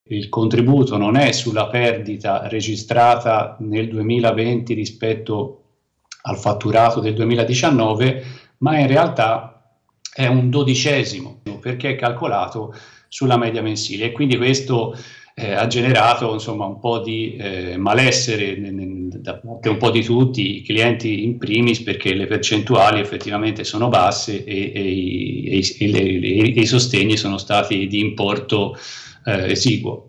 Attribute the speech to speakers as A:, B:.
A: il contributo non è sulla perdita registrata nel 2020 rispetto al fatturato del 2019, ma in realtà è un 12esimo, perché è calcolato sulla media mensile, e quindi questo ha generato insomma un po' di malessere da parte un po' di tutti, i clienti in primis, perché le percentuali effettivamente sono basse e i sostegni sono stati di importo esiguo.